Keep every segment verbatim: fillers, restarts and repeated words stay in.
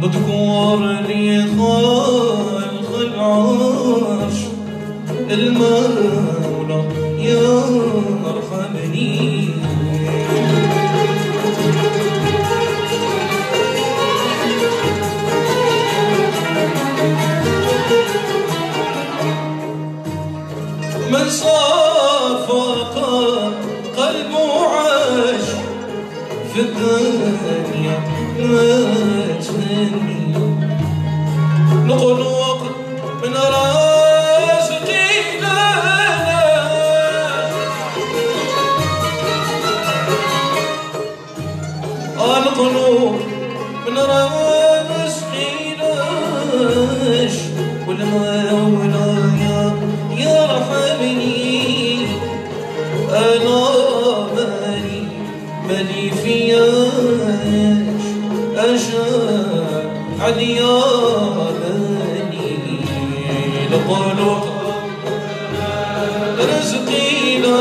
اذكرني خلق العرش المولى يرحمني من صافق قلبه عاش في الدنيا ما تهني نقلق من رازقنا نقلق من رازقنا والمولى يرحمني أنا مالي مالي فياش أشاعل يا بني القلوب رزقينا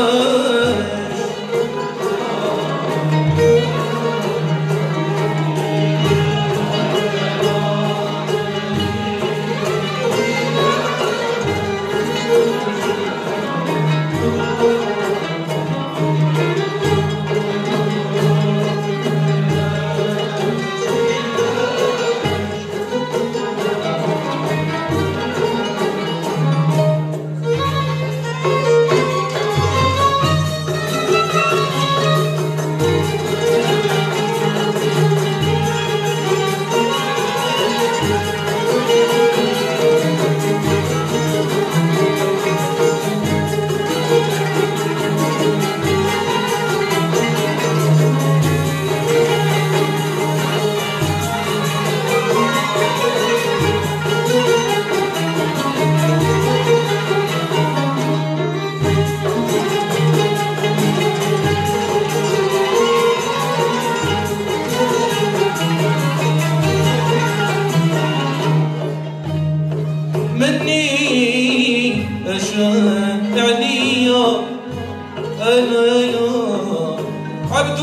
مني أشهد عليا أنا يا عبد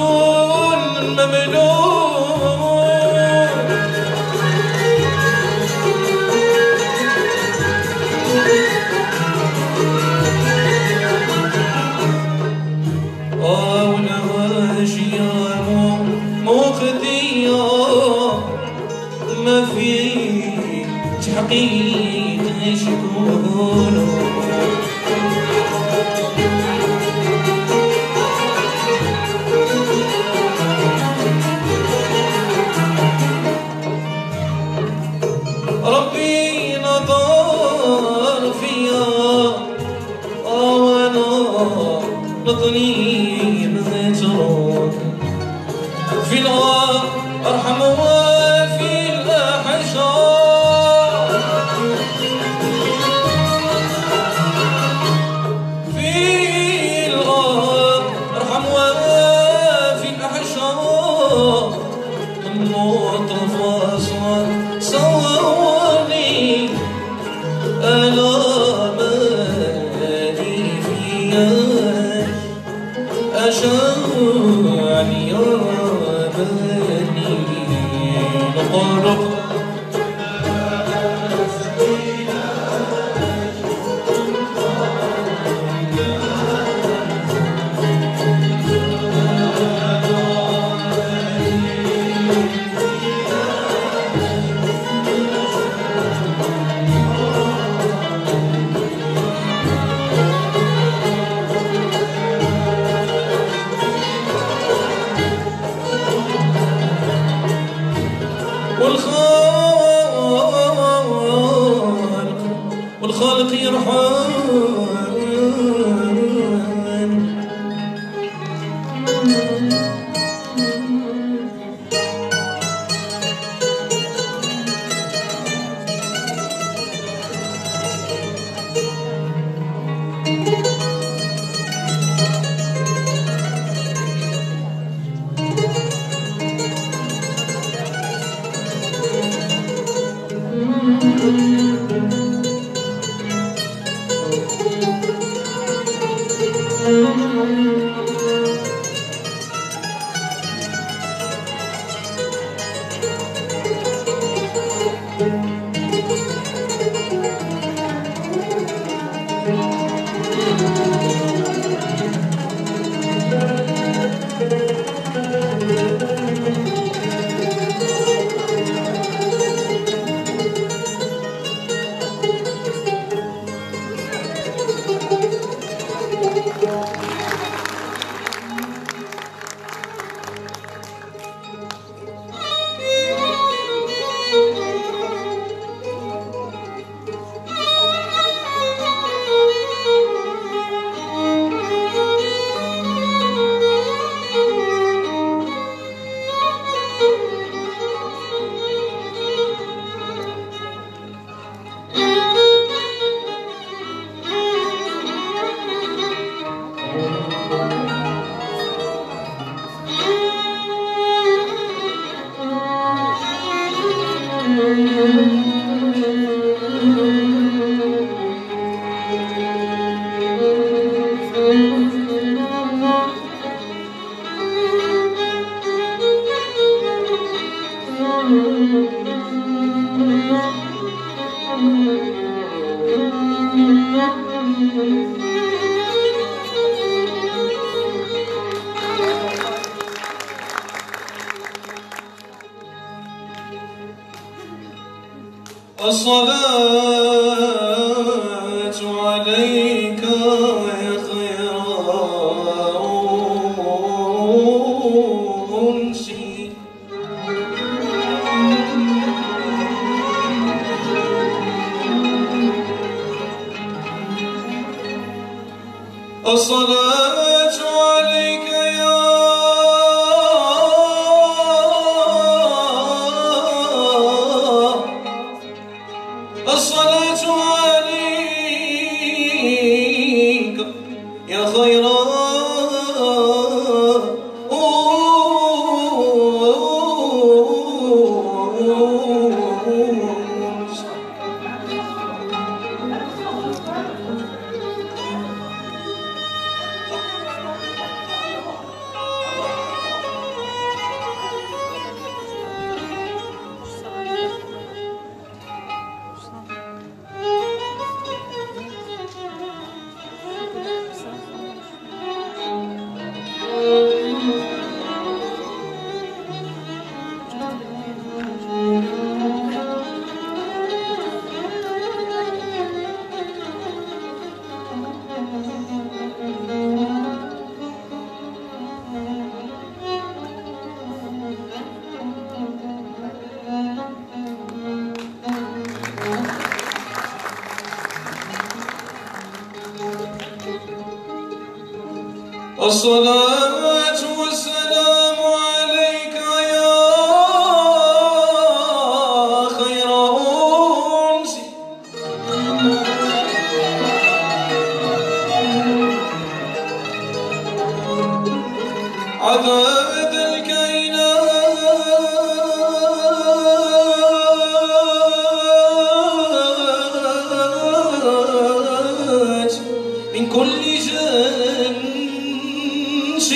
مملوك أولى واشياء مخدية ما في تحقيق يشكونه ربي نظر فيا وانا نطني متروك في الغار ارحم وفي الاحشار في الغار ارحم وفي الاحشار المطرف واصوات صورني انا مالي فياش اشاعل يا بني القلوب والخالق والخالق يرحم الصلاة عليك يا خير أنسي الصلاة عليك يا الصلاة عليك يا خير الصلاة والسلام عليك يا خير أنسي عدد الكائنات من كل جنس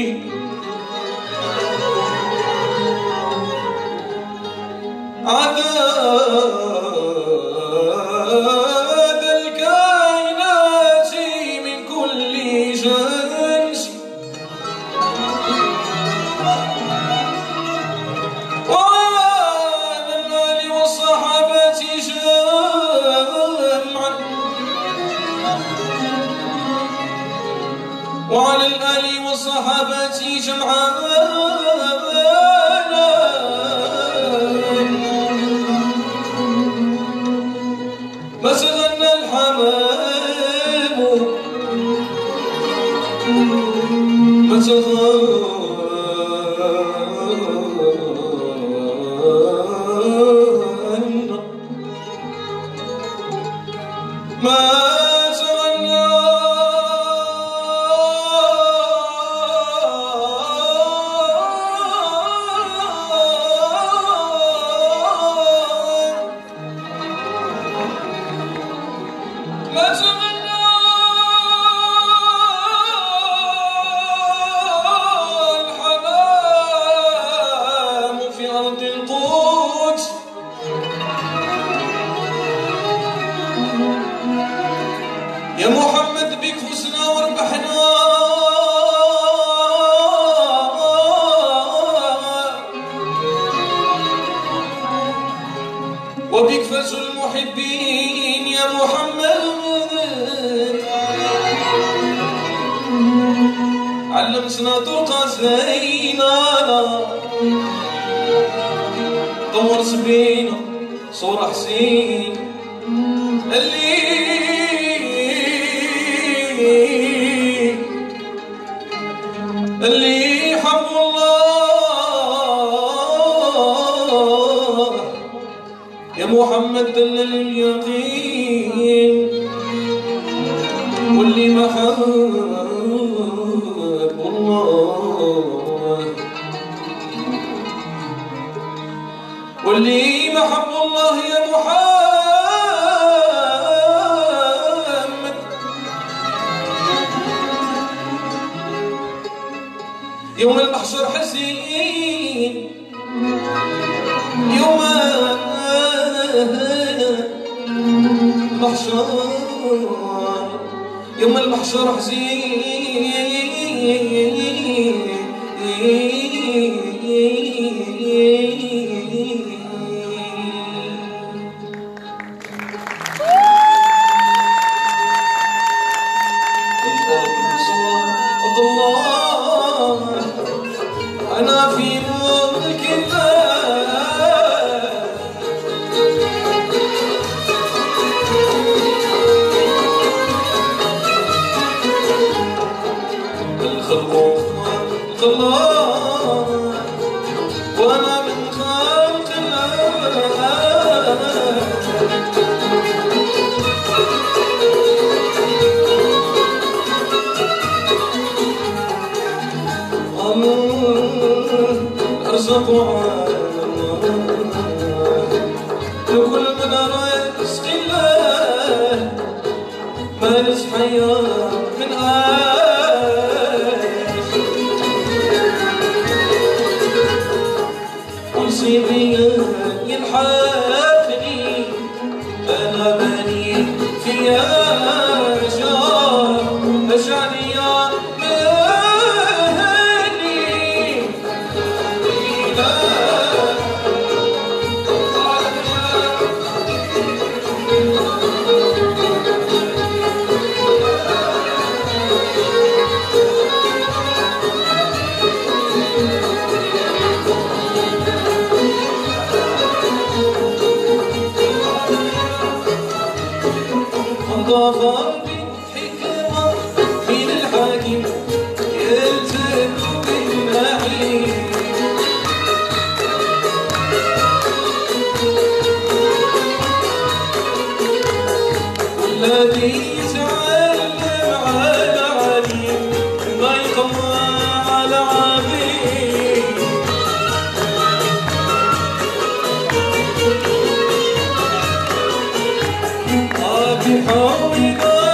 عدد الكائنات من كل جنس وعلى الآل والصحابة جمعا وعلى الآل والصحابة جمعا ما تغنى الحمام ما تغنى ما تغنى ما تغنى الحمام في أرض القدس وبك فاز المحبين يا محمد. علمتنا طرق زينة طورت بينا صورة حسين اللي اللي حب الله يا محمد دل اليقين، واللي ما حب الله واللي ما حب الله يا محمد يوم المحشر حزين، يوم المحشر يوم المحشر حزين. أنا في ملك الله الخلق خلق الله وأنا من خلق الله أرزق لكل من أراد رزق الله ما رزق حياة من عاش ونصيبي ينحافني أنا بني فيها رجال رجعني يا ظفر بحكمة من الحاكم يلزم بالنعيم والذي يتعلم على عليم ما يطمع على عبيد بحولك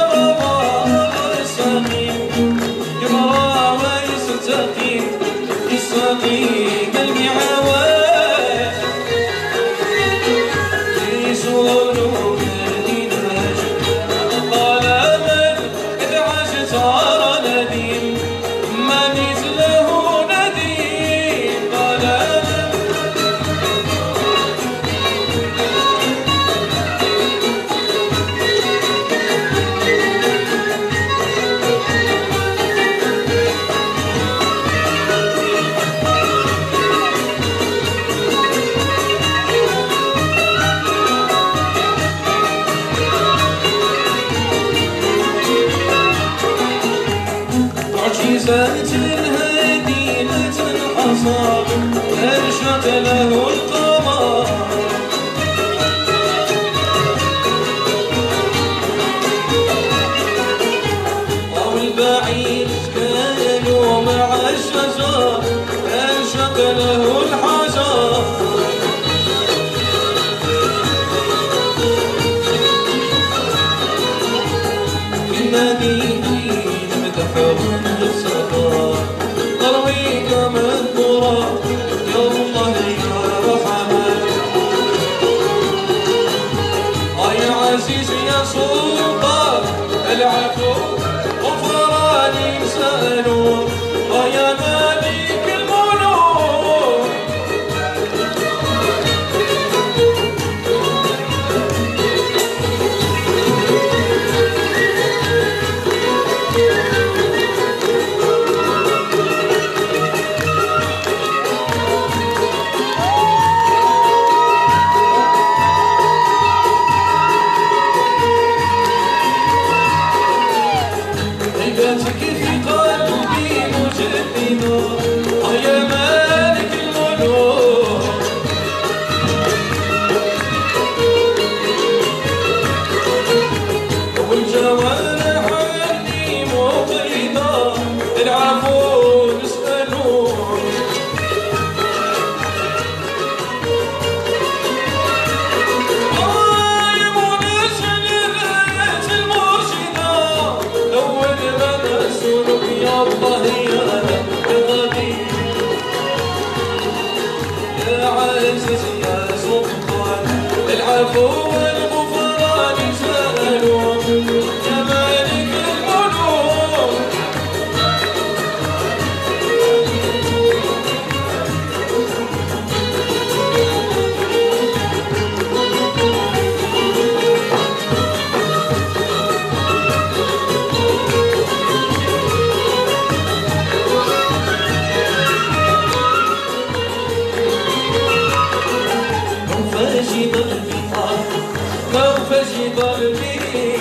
وفاش قلبي ما وفاش قلبي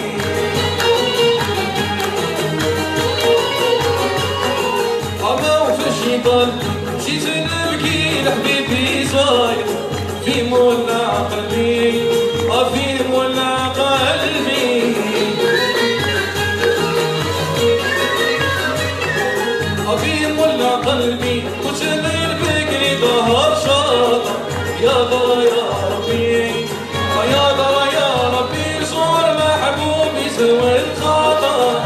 ما وفاش قلبي جيت نبكي لحبيبي صاير في مولع قلبي في مولع قلبي في مولع قلبي وتغير بكري ظهر شاطر يا ضرا يا ربي يا ضرا يا ربي صور محبوبي سوى الخطر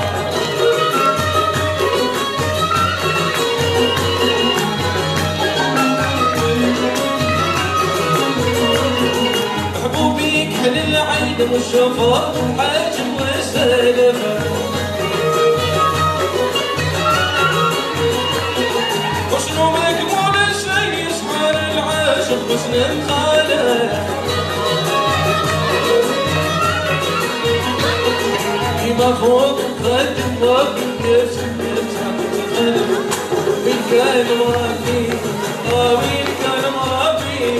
محبوبي كحل العين والشفا حاجم وسلفة وشنو مقبول الشي يسحر العاشق حسن الخالق كيما فوق خد فوق يرسم يرسم تخلف وين كان مربي وين كان مربي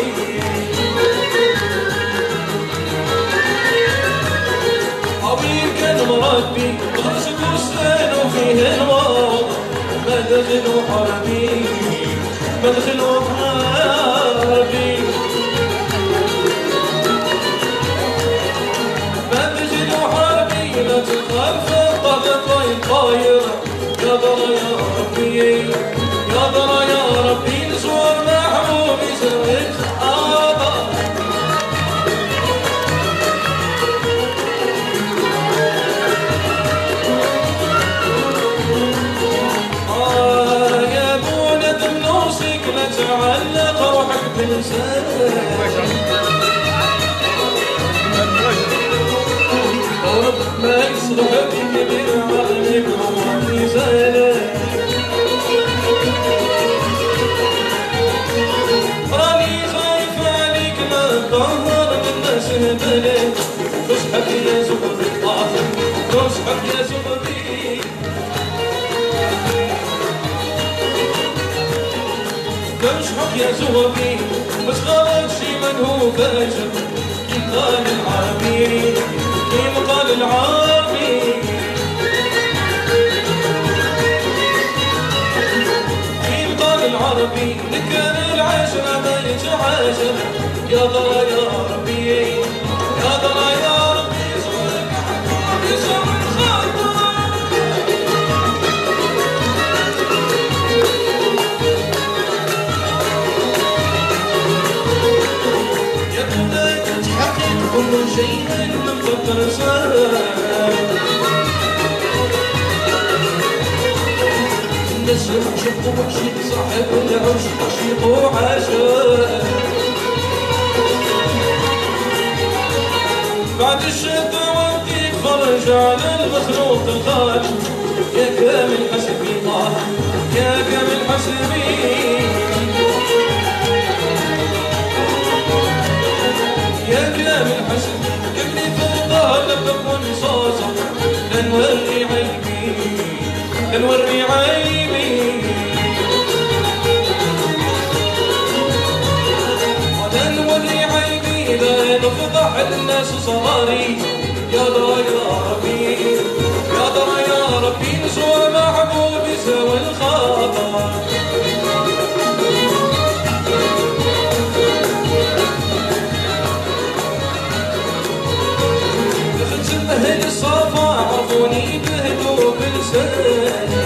وين كان مربي غرسك وسنان وفيه الوضع ما دخلوا حربي ما دخلوا حربي ما دخلوا حربي لا تخاف الطاقة طاير طاير يا ضرا يا ربي يا ضرا يا ربي نزور محبوبي زرت خاطر تعلق روحك بلسانك وربك ما يصلحك كبير عقلك وميزانك راني خايف عليك لا تظهر من الناس هبلك نصحك يا زغبي نصحك يا زغبي تمشحك يا زغبي بس غلط شي من هو فاجر كيف قال العربي كيف قال العربي كيف قال العربي نكر العشرة ما يتعاشر يا ضرا يا ربي يا ضرا يا ربي صورك حبيبي صور الخاطر كل شيء مفكر صار الناس عشقوا وعشق صاحب العشق عشقوا عاشق بعد الشتا وديك فرج على المخلوق الخالق يا كامل حسبي الله يا كامل حسبي يا كامل حسن ابني فوضى لبك ونصاصة لنوري عيبي لنوري عيبي لنوري عيبي لا نفضح الناس صغاري يا ضرا يا ربي يا ضرا يا ربي نزور محبوبي سوى الخطر أهل الصفا عرفوني بهدوء بلساني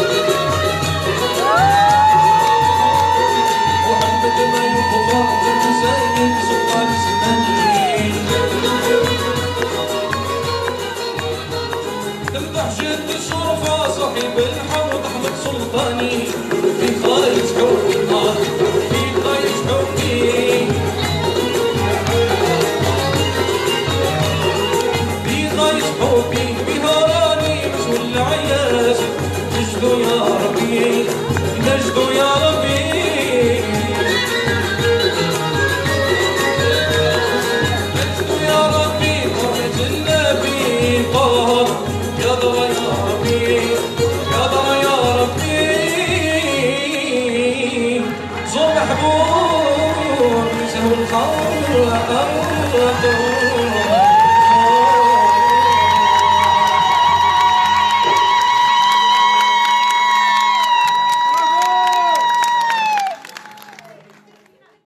وحبت ما يخفى بالمسايد سلطان زماني تمدح جد الشرفة صاحب الحوض أحمد سلطاني في خايج حبي في خايج حبي حبي محمود